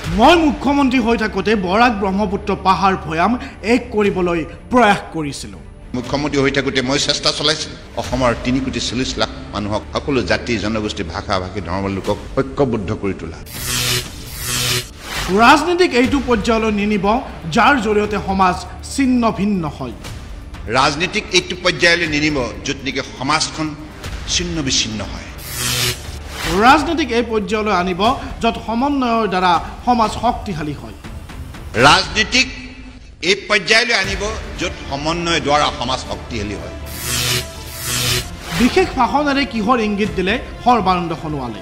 মই মুখ্যমন্ত্ৰী হৈ থাকোঁতে বৰাক ব্ৰহ্মপুত্ৰ পাহাৰ ভৈয়াম এক কৰিবলৈ প্ৰয়াস কৰিছিলোঁ। মুখ্যমন্ত্ৰী হৈ থাকোঁতে মই চেষ্টা চলাইছিলোঁ অসমৰ ৩,৪০ লাখ মানুহক সকলো জাতি জনগোষ্ঠী ভাষা ভাষী ধৰ্মৰ লোকক ঐক্যবদ্ধ কৰি তোলা। ৰাজনীতিক এইটো পৰ্যায়লৈ নিনিব যাৰ জৰিয়তে সমাজ ছিন্ন ভিন্ন হয়। ৰাজনীতিক এইটো পৰ্যায়লৈ নিনিব য'ত নেকি সমাজখন ছিন্ন বিচ্ছিন্ন হয়। ৰাজনীতিক এই পৰ্যায়লৈ আনিব য'ত সমন্বয়ৰ দ্বাৰা সমাজ শক্তিশালী হয়। ৰাজনীতিক এই পৰ্যায়লৈ আনিব য'ত সমন্বয়ৰ দ্বাৰা সমাজ শক্তিশালী হয়। বিশেষ ভাষণেৰে কিহৰ ইংগিত দিলে সৰ্বানন্দ সোণোৱালে?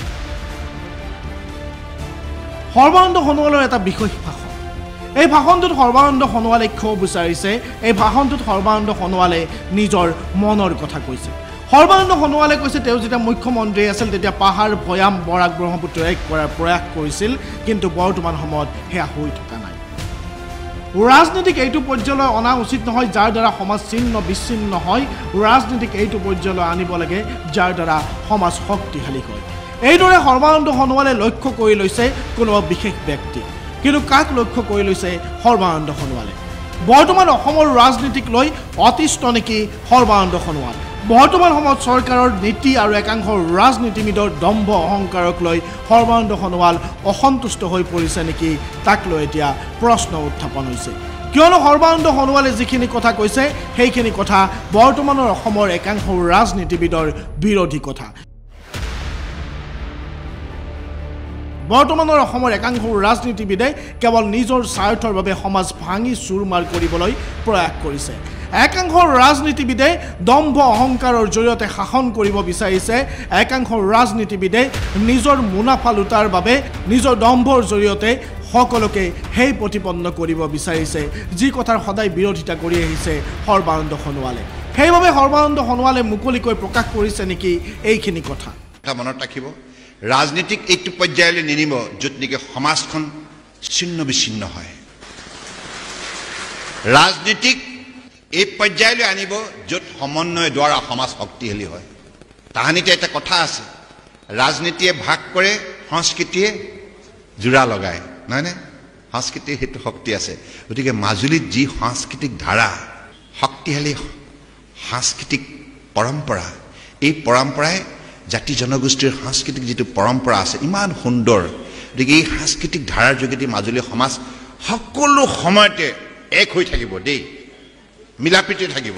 সৰ্বানন্দ সোণোৱালৰ এটা বিশেষ ভাষণ। এই ভাষণটোত সৰ্বানন্দ সোণোৱালে ক্ষোভ বিচাৰিছে। এই ভাষণটোত সৰ্বানন্দ সোণোৱালে নিজৰ মনৰ কথা কৈছে। সৰ্বানন্দ সোণোৱালে কৈছে তেওঁ যেতিয়া মুখ্যমন্ত্ৰী আছিল তেতিয়া পাহাৰ ভৈয়াম বৰাক ব্ৰহ্মপুত্ৰ এক কৰাৰ প্ৰয়াস কৰিছিল, কিন্তু বৰ্তমান সময়ত সেয়া হৈ থকা নাই। ৰাজনীতিক এইটো পৰ্যায়লৈ অনা উচিত নহয় যাৰ দ্বাৰা সমাজ ছিন্ন বিচ্ছিন্ন হয়। ৰাজনীতিক এইটো পৰ্যায়লৈ আনিব লাগে যাৰ দ্বাৰা সমাজ শক্তিশালী হয়। এইদৰে সৰ্বানন্দ সোণোৱালে লক্ষ্য কৰি লৈছে কোনো বিশেষ ব্যক্তি, কিন্তু কাক লক্ষ্য কৰি লৈছে সৰ্বানন্দ সোণোৱালে? বৰ্তমান অসমৰ ৰাজনীতিক লৈ অতিষ্ঠ নেকি সৰ্বানন্দ সোণোৱাল? বৰ্তমান সময়ত চৰকাৰৰ নীতি আৰু একাংশ ৰাজনীতিবিদৰ দম্ভ অহংকাৰক লৈ সৰ্বানন্দ সোণোৱাল অসন্তুষ্ট হৈ পৰিছে নেকি, তাক লৈ এতিয়া প্ৰশ্ন উত্থাপন হৈছে। কিয়নো সৰ্বানন্দ সোণোৱালে যিখিনি কথা কৈছে সেইখিনি কথা বৰ্তমানৰ অসমৰ একাংশ ৰাজনীতিবিদৰ বিৰোধী কথা। বৰ্তমানৰ অসমৰ একাংশ ৰাজনীতিবিদে কেৱল নিজৰ স্বাৰ্থৰ বাবে সমাজ ভাঙি চুৰমাৰ কৰিবলৈ প্ৰয়াস কৰিছে। একাংশ ৰাজনীতিবিদে দম্ভ অহংকাৰৰ জৰিয়তে শাসন কৰিব বিচাৰিছে। একাংশ ৰাজনীতিবিদে নিজৰ মুনাফা লুটাৰ বাবে নিজৰ দম্ভৰ জৰিয়তে সকলোকে সেই প্ৰতিপন্ন কৰিব বিচাৰিছে, যি কথাৰ সদায় বিৰোধিতা কৰি আহিছে সৰ্বানন্দ সোণোৱালে। সেইবাবে সৰ্বানন্দ সোণোৱালে মুকলিকৈ প্ৰকাশ কৰিছে নেকি এইখিনি কথা। মনত ৰাখিব, ৰাজনীতিক এইটো পৰ্যায়লৈ নিনিব য'ত নেকি সমাজখন ছিন্ন বিচ্ছিন্ন হয়। ৰাজনীতিক এই পৰ্যায়লৈ আনিব য'ত সমন্বয়ৰ দ্বাৰা সমাজ শক্তিশালী হয়। তাহানিতে এটা কথা আছে, ৰাজনীতিয়ে ভাগ কৰে, সংস্কৃতিয়ে জোৰা লগায়, নহয়নে? সংস্কৃতিৰ সেইটো শক্তি আছে। গতিকে মাজুলীত যি সাংস্কৃতিক ধাৰা, শক্তিশালী সাংস্কৃতিক পৰম্পৰা, এই পৰম্পৰাই জাতি জনগোষ্ঠীৰ সাংস্কৃতিক যিটো পৰম্পৰা আছে ইমান সুন্দৰ। গতিকে এই সাংস্কৃতিক ধাৰাৰ যোগেদি মাজুলী সমাজ সকলো সময়তে এক হৈ থাকিব দেই, মিলাপ্ৰীতি থাকিব।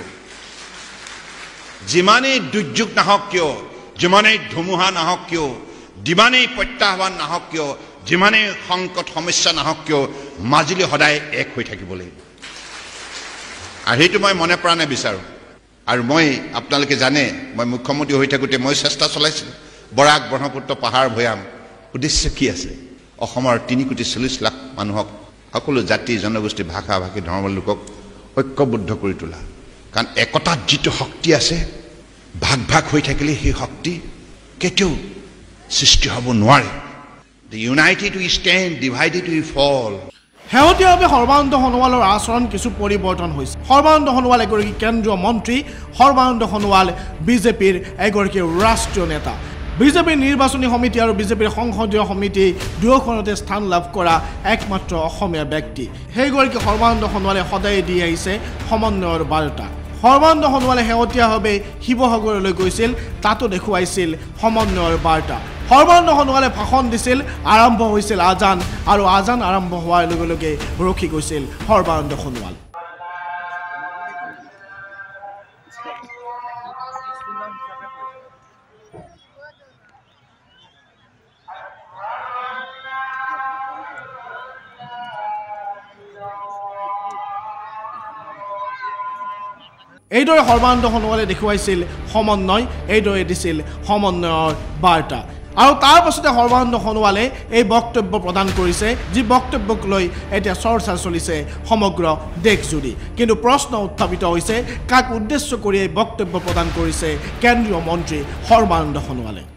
যিমানেই দুৰ্যোগ নাহক কিয়, যিমানেই ধুমুহা নাহক কিয়, যিমানেই প্ৰত্যাহ্বান নাহক কিয়, যিমানেই সংকট সমস্যা নাহক কিয়, মাজুলী সদায় এক হৈ থাকিব লাগিব। আৰু সেইটো মই মনে প্ৰাণে বিচাৰোঁ। আৰু মই আপোনালোকে জানে মই মুখ্যমন্ত্ৰী হৈ থাকোঁতে মই চেষ্টা চলাইছিলোঁ বৰাক ব্ৰহ্মপুত্ৰ পাহাৰ ভৈয়াম। উদ্দেশ্য কি আছে? অসমৰ ৩,৪০ লাখ মানুহক সকলো জাতি জনগোষ্ঠী ভাষা ভাষী ধৰ্মৰ লোকক ঐক্যবদ্ধ কৰি তোলা। কাৰণ একতাত যিটো শক্তি আছে, ভাগ ভাগ হৈ থাকিলে সেই শক্তি কেতিয়াও সৃষ্টি হ'ব নোৱাৰে। The united we stand, divided we fall. শেহতীয়াভাৱে সৰ্বানন্দ সোণোৱালৰ আচৰণ কিছু পৰিৱৰ্তন হৈছে। সৰ্বানন্দ সোণোৱাল এগৰাকী কেন্দ্ৰীয় মন্ত্ৰী। সৰ্বানন্দ সোণোৱাল বিজেপিৰ এগৰাকী ৰাষ্ট্ৰীয় নেতা। বিজেপিৰ নিৰ্বাচনী সমিতি আৰু বিজেপিৰ সংসদীয় সমিতি দুয়োখনতে স্থান লাভ কৰা একমাত্ৰ অসমীয়া ব্যক্তি। সেইগৰাকী সৰ্বানন্দ সোণোৱালে সদায় দি আহিছে সমন্বয়ৰ বাৰ্তা। সৰ্বানন্দ সোণোৱালে শেহতীয়াভাৱে শিৱসাগৰলৈ গৈছিল, তাতো দেখুৱাইছিল সমন্বয়ৰ বাৰ্তা। সৰ্বানন্দ সোণোৱালে ভাষণ দিছিল, আৰম্ভ হৈছিল আজান, আৰু আজান আৰম্ভ হোৱাৰ লগে লগে ৰখি গৈছিল সৰ্বানন্দ সোণোৱাল। এইদৰে সৰ্বানন্দ সোণোৱালে দেখুৱাইছিল সমন্বয়, এইদৰে দিছিল সমন্বয়ৰ বাৰ্তা। আৰু তাৰ পাছতে সৰ্বানন্দ সোণোৱালে এই বক্তব্য প্ৰদান কৰিছে, যি বক্তব্যক লৈ এতিয়া চৰ্চা চলিছে সমগ্ৰ দেশজুৰি। কিন্তু প্ৰশ্ন উত্থাপিত হৈছে, কাক উদ্দেশ্য কৰি এই বক্তব্য প্ৰদান কৰিছে কেন্দ্ৰীয় মন্ত্ৰী সৰ্বানন্দ সোণোৱালে?